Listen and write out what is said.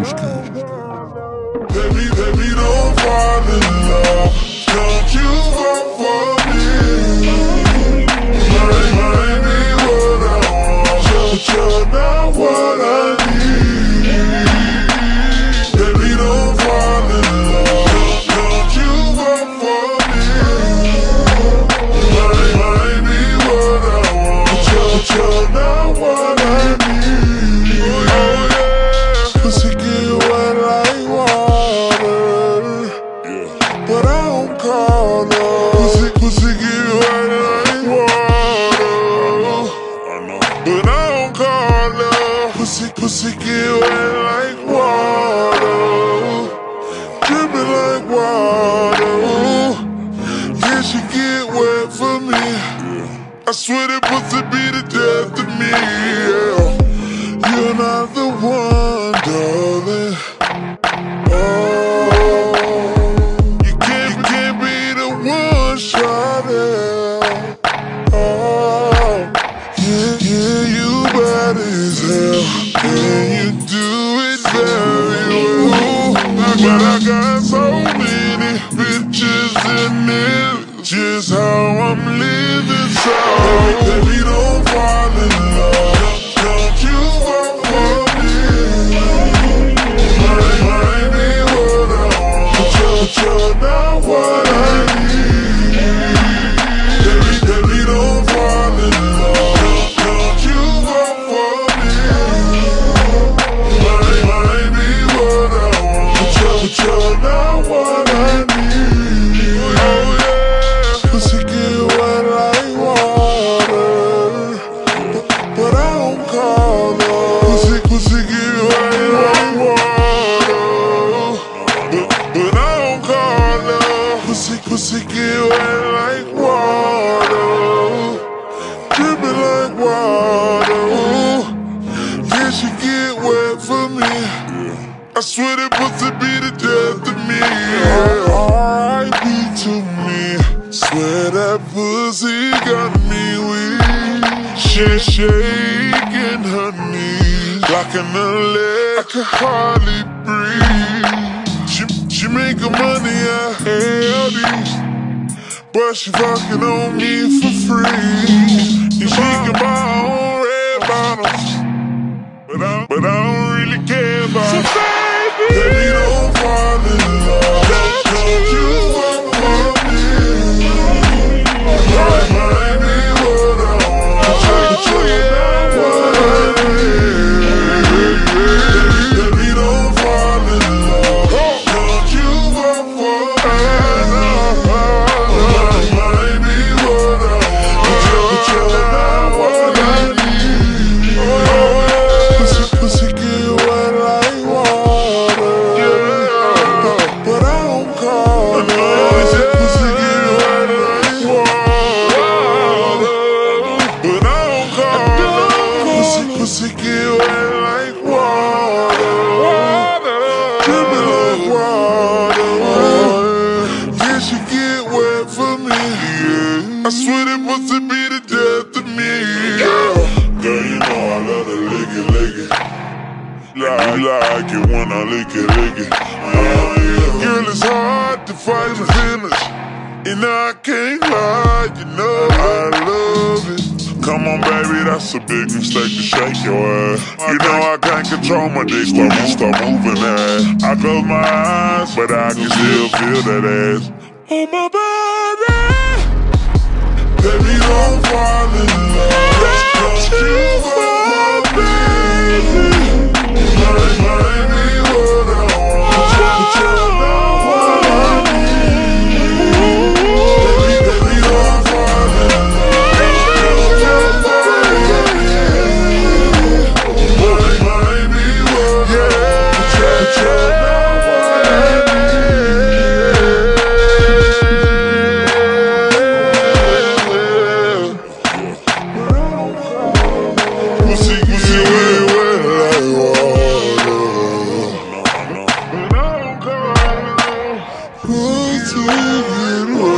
Baby, don't fall in love. Don't you fall for me. Might be what I want, but you're not what I need. Baby, don't fall in love. Don't you fall for me. Might be what I want, but you're not what I need. Oh yeah, pussy get wet like water, but I don't call her. Pussy get wet like water, but I don't call her. Pussy get wet like water, dripping like water. Yeah, she get wet for me. I swear that pussy be the death of me. Yeah. You're not the one, darling. Oh, you can't be the one, shawty. Oh, yeah, you bad as hell, and you do it very well. But I got so many bitches in it, just how I'm living. So baby, don't fall in love. Don't you fall for me. Might be what I want, but you're not what I need. Baby, don't fall in love. Don't you fall for me. Might be what I want, but you're not what I need. Oh yeah, pussy get wet like water, but I don't call her. Pussy get wet like water, but I don't call her. Pussy get wet like water, dripping like water. Yeah, she get wet for me. I swear that pussy be the death of me. R.I.P. to me. Swear that pussy got me weak. She's shaking her knees, locking her leg, I can hardly breathe. She making money out LD, but she fucking on me for free. And she can buy her own red bottles, but I don't really care about it. Baby, don't fall in love. Don't you fall for me. Might be what I want, but you're not what I need. Baby, don't fall in love. Don't you fall for me. Might be what I want, but you're not what I need. Pussy get wet like water, but I don't call her. Pussy get wet like water, but I don't call her. Pussy get wet like water, dripping like water. Yeah, she get wet for me. I swear that pussy be the death of me. Girl, you know I love to lick it. Like it when I lick it. Girl, it's hard to fight my feelings, and I can't lie, you know I love it. Come on, baby, that's a big mistake to shake your ass. You know I can't control my dick, start moving ass. I close my eyes, but I can still feel that ass on my body. Baby, don't fall in love. Don't you fall, baby. Might be what I want, but you're not what I need. Baby, don't fall in love. Don't you fall for me. Might be what I want, but you're not what I need. Pussy wet like water, but I don't call her. Pussy get wet.